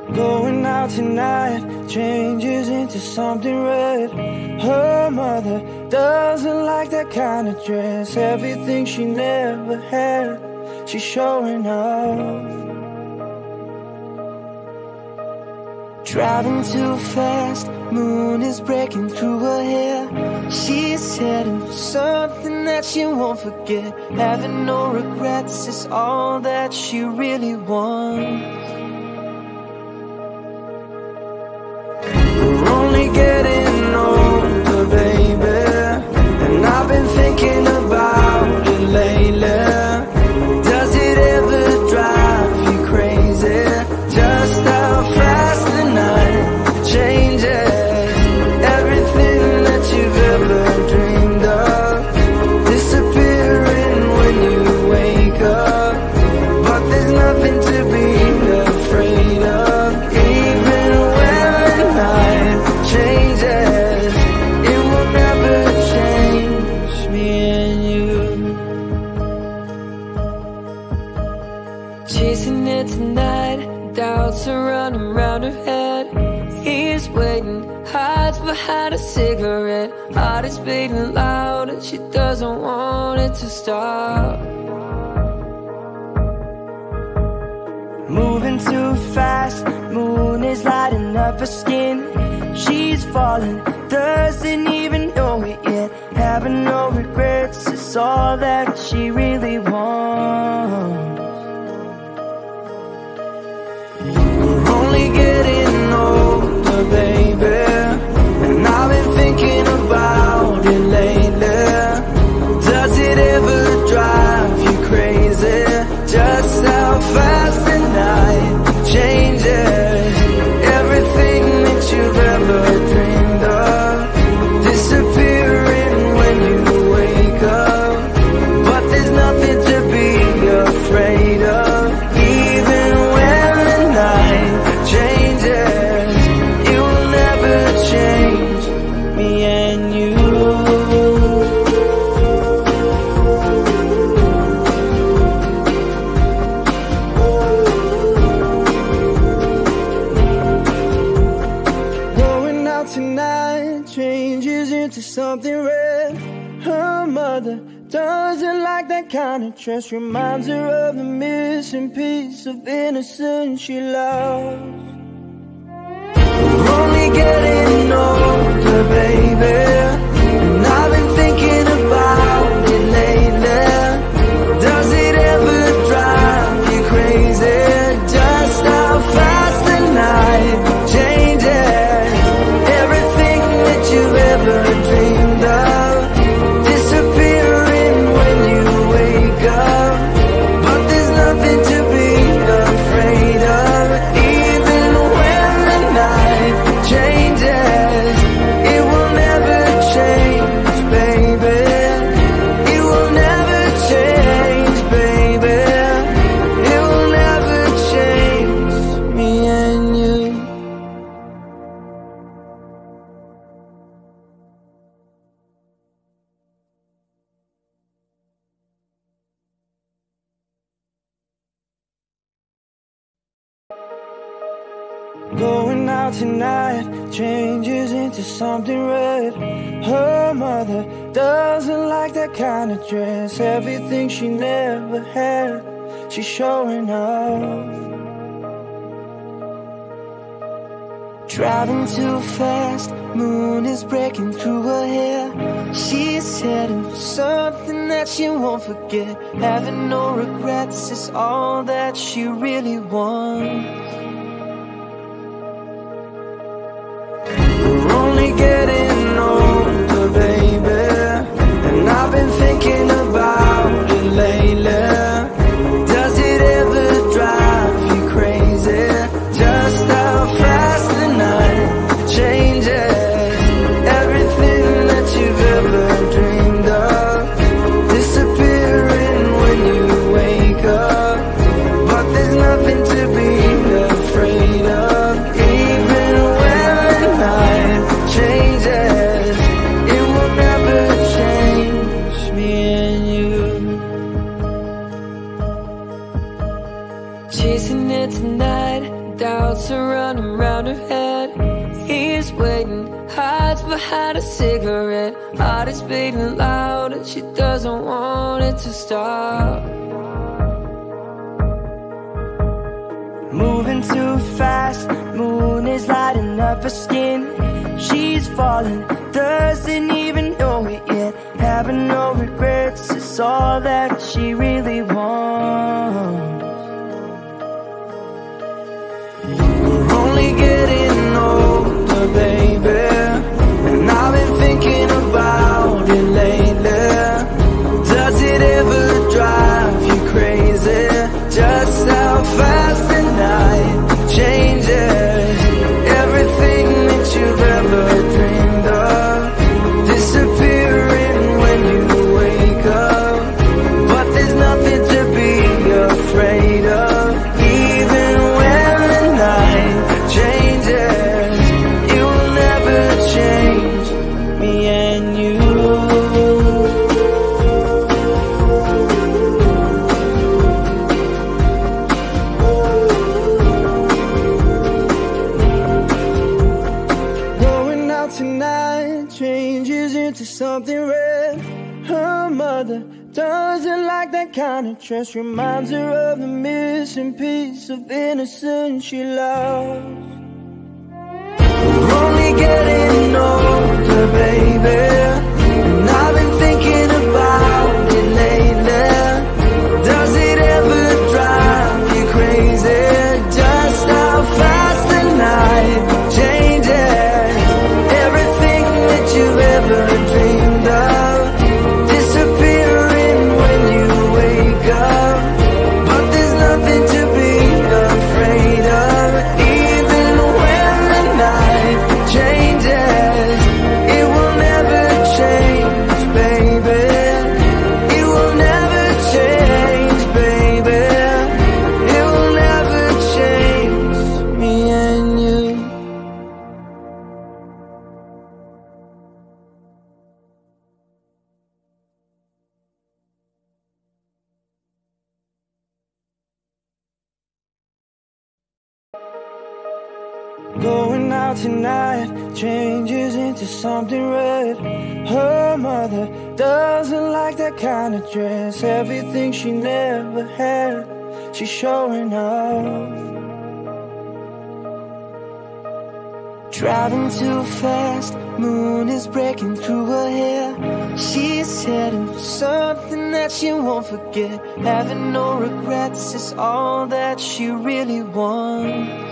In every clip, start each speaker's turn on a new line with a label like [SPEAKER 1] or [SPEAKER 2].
[SPEAKER 1] Going out tonight changes into something red. Her mother doesn't like that kind of dress. Everything she never had, she's showing off. Driving too fast, moon is breaking through her hair. She's heading for something that she won't forget. Having no regrets is all that she really wants. We're only getting older, baby, and I've been thinking about it lately. Does it ever drive you crazy? Just how fast the night changes. Everything that you've ever dreamed of disappearing when you wake up. But there's nothing to be afraid of. Even when the night changes, it will never change me and you. Chasing it tonight, doubts are running round her head. He's waiting, hides behind a cigarette. Heart is beating loud and she doesn't want it to stop. Moving too fast, moon is lighting up her skin. She's falling, doesn't even know it yet. Having no regrets is all that she really wants. We're only getting older, baby, and I've been thinking about it lately. Does it ever drive you crazy? Just how fast the night changes. Everything that you've ever dreamed of disappearing when you wake up. But there's nothing to be afraid of. Even when the night changes, it will never change me and you. Going out tonight changes into something red. Her mother doesn't like that kind of dress. Reminds her of the missing piece of innocence she lost. We're only getting older, baby, and I've been thinking about it lately. Does it ever drive you crazy? Just how fast the night changes. Everything that you've ever dreamed of disappearing when you wake up. But there's nothing to be afraid of. Even when the night changes, it will never change, baby. It will never change, baby. It will never change me and you. Going out tonight changes into something red. Her mother doesn't like that kind of dress. Everything she never had, she's showing off. Driving too fast, moon is breaking through her hair. She's heading for something that she won't forget. Having no regrets is all that she really wants. We're only getting older, baby, and I've been thinking about it lately. Does it ever drive you crazy? Just how fast the night changes. Everything that you've ever dreamed of disappearing when you wake up. But there's nothing to be afraid of. Even when the night changes, it will never change me and you. Chasing it tonight,
[SPEAKER 2] doubts are running round her head. He's waiting, hides behind a cigarette. Heart is beating loud and she doesn't want it to stop.
[SPEAKER 1] Moving too fast, moon is lighting up her skin. She's falling, doesn't even know it yet. Having no regrets is all that she really wants. We're only getting older, baby, and I've been thinking about it lately. Does it ever drive you crazy? Just how fast the night changes. Everything that you've ever dreamed of disappearing when you wake up. But there's nothing to be afraid of. Even when the night changes, it will never change me and you. Tonight changes into something red. Her mother doesn't like that kind of dress. Reminds her of the missing piece of innocence she lost. We're only getting older, baby, and I've been thinking about it lately. Does it ever drive you crazy? Just how fast the night changes. Everything that you've ever dreamed of disappearing when you wake up. But there's nothing to be afraid of. Even when the night changes, it will never change, baby. It will never change, baby. It will never change me and you. Going out tonight changes into something red. Her mother doesn't like that kind of dress. Everything she never had, she's showing off. Driving too fast, moon is breaking through her hair. She's heading for something that she won't forget. Having no regrets is all that she really wants.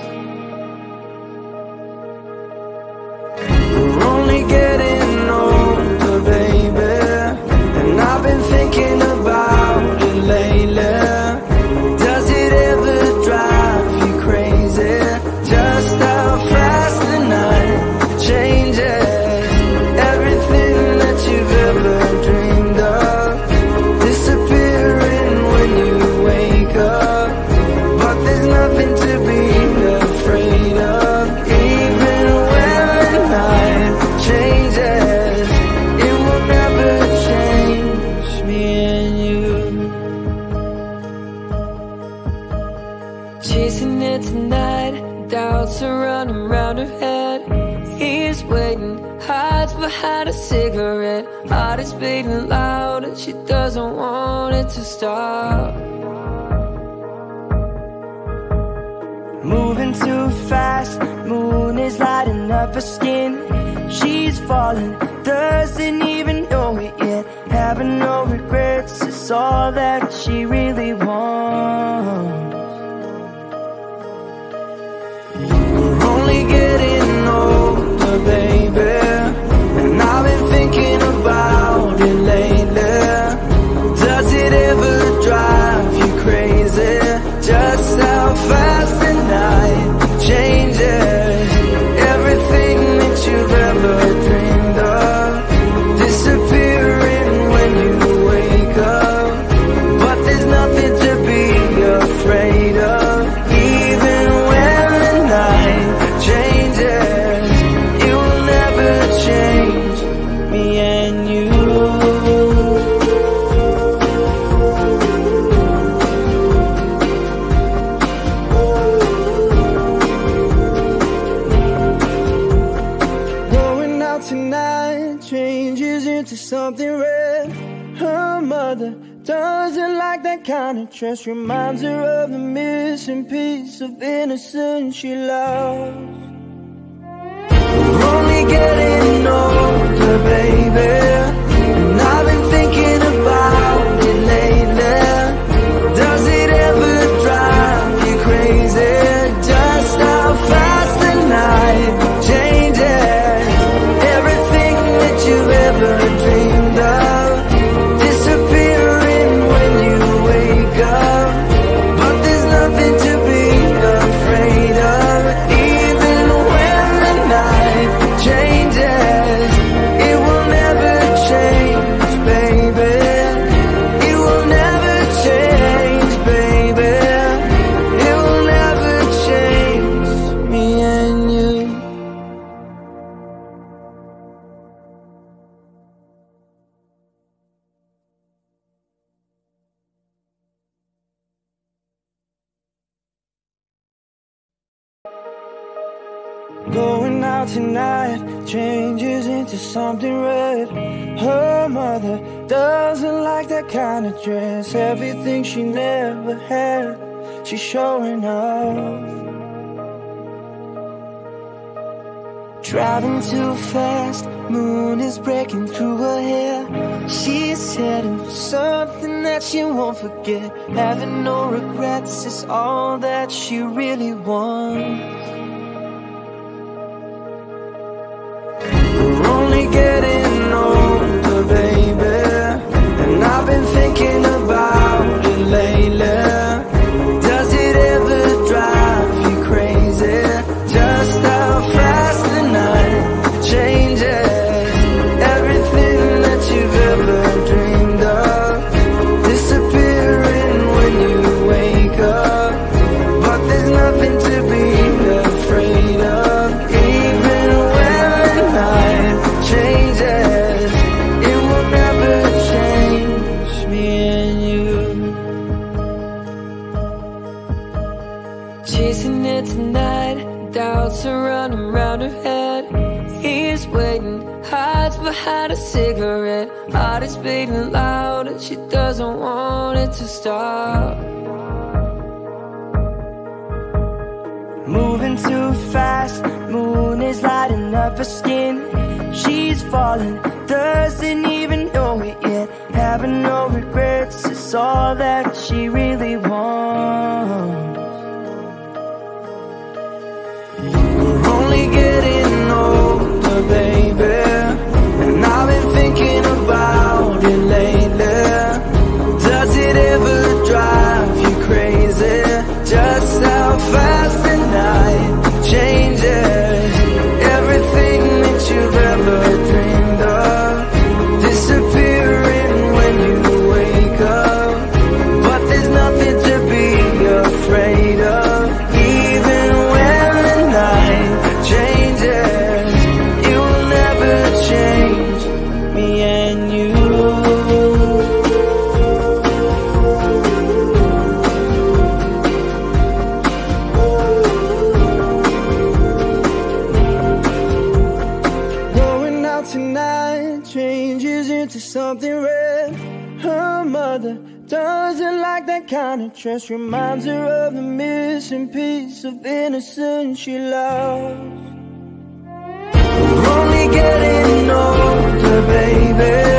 [SPEAKER 1] We're only getting older, baby, and I've been thinking about it lately. Does it ever drive you crazy? Just how fast the night changes. Everything that you've ever dreamed of disappearing when you wake up. But there's nothing to be afraid of. Even when the night changes, it will never change me and you.
[SPEAKER 2] Chasing it tonight, doubts are running round her head. He's waiting, hides behind a cigarette. Heart is beating loud and she doesn't want it to stop.
[SPEAKER 1] Moving too fast, moon is lighting up her skin. She's falling, doesn't even know it yet. Having no regrets is all that she really wants. We're only getting older, baby, and I've been thinking about it lately. Does it ever drive you crazy? Just how fast the night changes. Everything that you've ever dreamed of disappearing when you wake up. But there's nothing to be afraid of. Even when the night changes, it will never change me and you. kind of dress reminds her of the missing piece of innocence she lost. We're only getting older, baby, and I've been thinking about it lately. Does it ever drive you crazy? Just how fast the night changes. Everything that you've ever dreamed of disappearing when you wake up. But there's nothing to be afraid of. Even when the night changes, it will never change, baby. It will never change, baby. It will never change me and you. Going out tonight changes into something red. Her mother doesn't like that kind of dress. Everything she never had, she's showing off. Driving too fast, moon is breaking through her hair. She's heading for something that she won't forget. Having no regrets is all that she really wants. We're only getting older, baby, and I've been thinking about it lately. Does it ever drive you crazy? Just how fast the night changes. Everything that you've ever dreamed of disappearing when you wake up. But there's nothing to be afraid of. Even when the night changes, it will never change me and you.
[SPEAKER 2] Chasing it tonight, doubts are running round her head. He's waiting, hides behind a cigarette. Heart is beating loud and she doesn't want it to stop.
[SPEAKER 1] Moving too fast, moon is lighting up her skin. She's falling, doesn't even know it yet. Having no regrets is all that she really wants. We're only getting older, baby, and I've been thinking about it lately. Does it ever drive you crazy? Just how fast the night changes. Everything that you've ever dreamed of disappearing when you wake up. But there's nothing to be afraid of. Even when the night changes, it will never change me and you. Going out tonight changes into something red. Her mother doesn't like that kind of dress. Reminds her of the missing piece of innocence she lost. We're only getting older, baby,